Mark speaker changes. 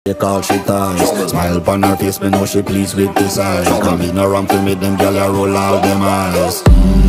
Speaker 1: Call she ties. Smile upon her face, me know she pleased with this eyes. Come in around to me, them gyal a roll out them eyes.